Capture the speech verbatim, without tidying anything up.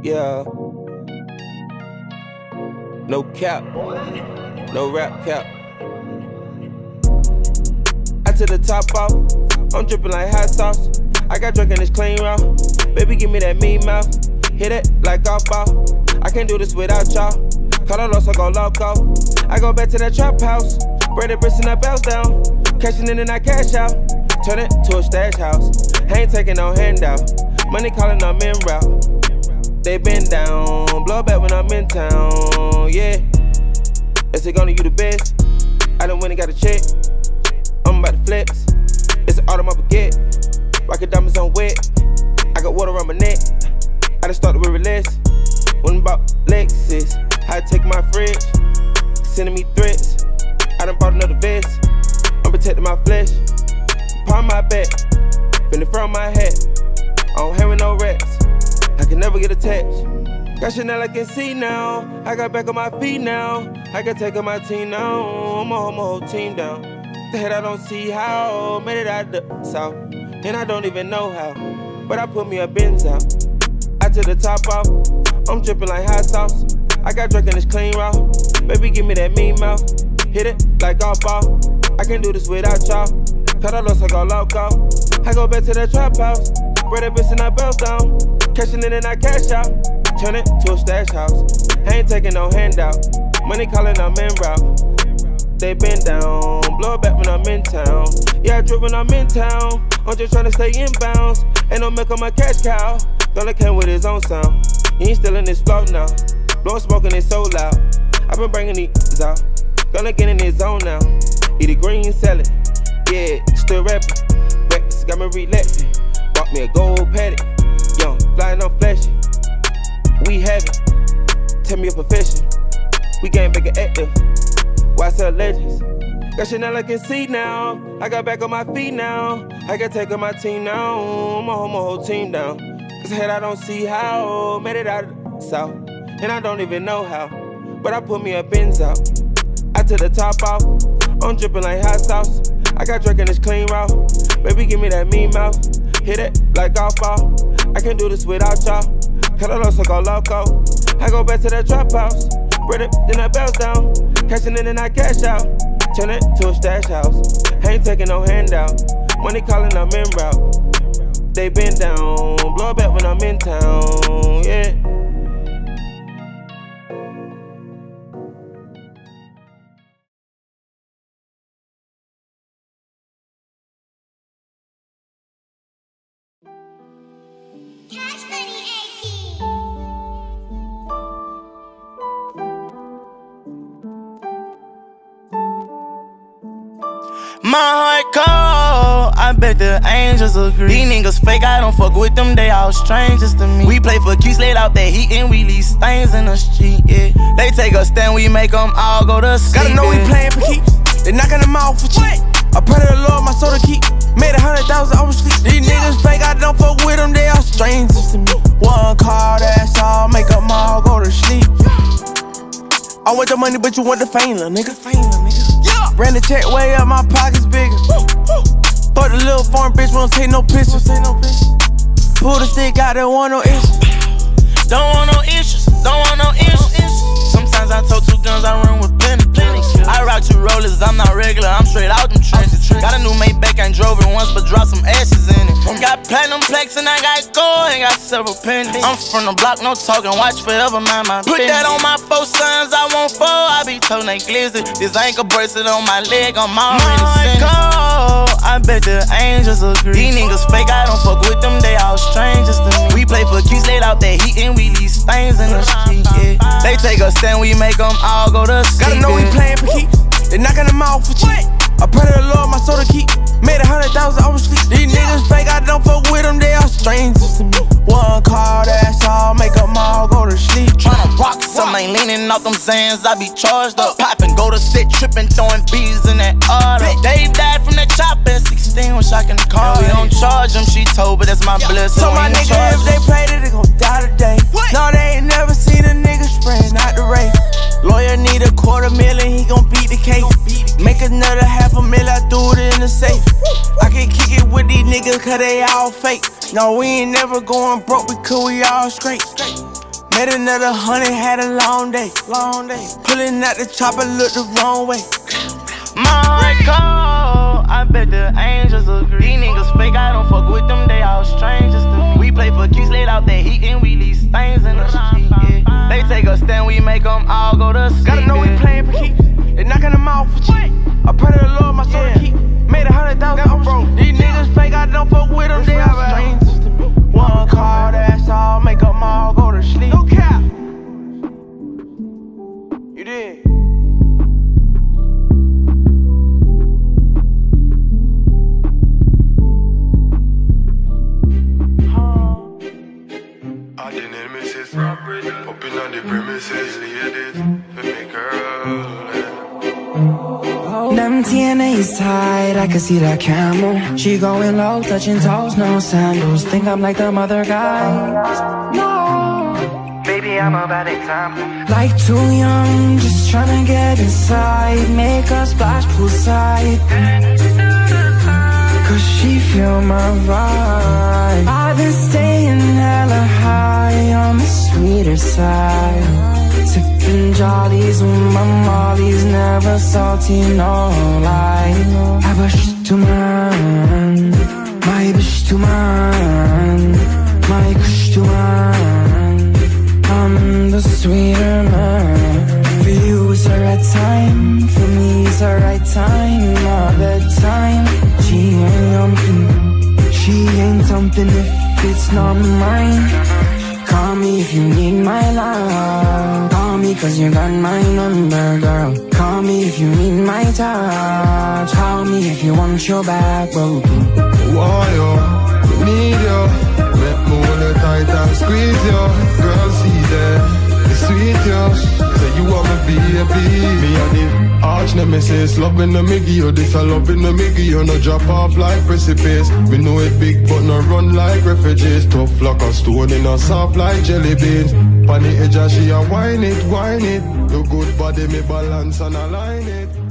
Yeah. No cap, no rap cap. I took the top off, I'm dripping like hot sauce. I got drunk in this clean raw. Baby, give me that mean mouth. Hit it like golf ball. I can't do this without y'all. Call a loss, I go loco. I go back to that trap house. Braided bricks and that bells down. Cashing in and I cash out. Turn it to a stash house. I ain't taking no handout. Money calling, I'm en route. They been down. Blow back when I'm in town. Yeah. Is it gonna you the best? I done went and got a check. I'm about to flex. It's an autumn, I forget. Rocket diamonds on wet. I got water on my neck. I done started with relax. When about Lexus, I take my fridge. Sending me threats. I done bought another vest. I'm protecting my flesh. Palm my back. Finna from my hat. I don't have no rats. I can never get attached. Got Chanel, I can see now. I got back on my feet now. I can take on my team now. I'ma hold my whole team down. The head I don't see how. Made it out the south. And I don't even know how. But I put me a Benz out. I took the top off. I'm dripping like hot sauce. I got drunk in this clean raw. Baby, give me that mean mouth. Hit it like golf ball. I can't do this without y'all. Cut out loss, I go loco. I go back to that trap house. Braid that bitch and I bells down. Cashing in and I cash out. Turn it to a stash house. I ain't taking no handout. Money calling, I'm en route. They been down. Blow it back when I'm in town. Yeah, I drip when I'm in town. I'm just trying to stay in bounds. Ain't no milk on my cash cow. Dollar came with his own sound. He ain't still in this flow now. Blowing smoke and it's so loud. I been bringing these out. Gonna get in his zone now. Eat a green salad. Yeah, still rapping. Rex got me relaxing. Bought me a gold paddock. Young, flying on flashy. We have it. Tell me a profession. We game back and active. Why sell legends? Got Chanel, I can see now. I got back on my feet now. I can take on my team now. I'ma hold my whole team down. Cause head I don't see how. Made it out of the south. And I don't even know how. But I put me a Benz out. I took the top off. I'm dripping like hot sauce. I got drunk in this clean raw. Baby, give me that mean mouth. Hit it like golf ball. I can't do this without y'all. Cut a loss, I go loco. I go back to that trap house. Braid it, then I bells down. Cashing in and I cash out. Turn it to a stash house. I ain't taking no handout. Money calling, I'm en route. They been down. Blow it back when I'm in town. Yeah. My heart cold, I bet the angels agree. These niggas fake, I don't fuck with them, they all strangers to me. We play for keeps, laid out that heat and we leave stains in the street, yeah. They take a stand, we make them all go to sleep. Gotta know we playing for keeps, they knocking them out for cheap. I pray to the Lord, my soul to keep. Made a hundred thousand oversleep. These niggas fake, I don't fuck with them, they all strangers to me. One call, that's all, make them all go to sleep. I want the money, but you want the fame, little nigga. Fame, little nigga. Ran the check way up, my pockets bigger. Fuck the little foreign bitch, we don't take no pictures. Pull the stick out, don't want no issues. Don't want no issues, don't want no issues. Sometimes I told two guns, I run with plenty, plenty. I rock two rollers, I'm not regular, I'm straight out them trenches. Got a new Maybach, I drove it once, but dropped some ashes in it. Got platinum plaques and I got gold, and got several pennies. I'm from the block, no talking, watch forever, mind my business. Put that on my four sons, I won't fall, I be told they glizzy. This ankle bracelet on my leg, I'm already sentenced. Cold, I bet the angels agree. These niggas fake, I don't fuck with them, they all strangers to me. We play for keeps, laid out that heat and we leave stains in the street, yeah. They take a stand, we make them all go to sleep. Gotta know we playing for keeps, they knocking them out for cheap. I pray to the Lord, my soul to keep. Made a hundred thousand oversleep. These niggas fake, I don't fuck with them, they all strangers to me. One call, that's all, make them all go to sleep. Tryna rock some, ain't leaning off them Zans, I be charged up. Poppin', go to sit, trippin', throwing bees in that auto. Dave died from that chop at sixteen, wish I can call. We don't charge them, she told, but that's my blessing. So my nigga, if they played it, they gon' die today. No, they ain't never seen a nigga spraying out the race. Lawyer need a quarter million, he gon' beat the case. Make another half a mil, I threw it in the safe. I can kick it with these niggas cause they all fake. No, we ain't never going broke because we all straight. Made another hundred, had a long day, long day. Pulling out the chopper, looked the wrong way. Michael, I bet the angels agree. These niggas fake, I don't fuck with them, they all strangers to me. We play for keys, laid out that heat, and we leave stains in the street, yeah. They take a stand, we make them all go to sleep. Gotta know we playing for keeps, they knocking them out for cheap. I pray to the Lord, my soul to keep. Made a hundred thousand, I'm broke. These niggas fake, I don't fuck with them, they all strangers to me. One call, that's all, make them all go to sleep. No cap. You did. Popping on the premises, ladies, for me girl. Them T N A's tight, I can see that camel. She going low, touching toes, no sandals. Think I'm like the other guys. No, baby, I'm a bad example. Like too young, just tryna get inside. Make a splash poolside, cause she feel my vibe. I've been staying hella high on the sweeter side. Sipping jollies with my mollies, never salty, no lie. I wish to man, my wish to man, my wish to man. I'm the sweeter man. For you it's the right time, for me it's the right time. My bedtime, she ain't jumping, she ain't jumping if it's not mine. Call me if you need my love. Call me cause you got my number, girl. Call me if you need my touch. Call me if you want your back broken. Want you, need you. Make me hold you tight and squeeze you. Girl, see that, it's sweet you. Say you want me baby. Me and the arch nemesis. Loving the me give you this, I loving the me give you. No drop off like precipice. Me know it big but no run like refugees. Tough like a stone in a soft like jelly beans. On the edge of she a whine it, whine it. Your good body me balance and align it.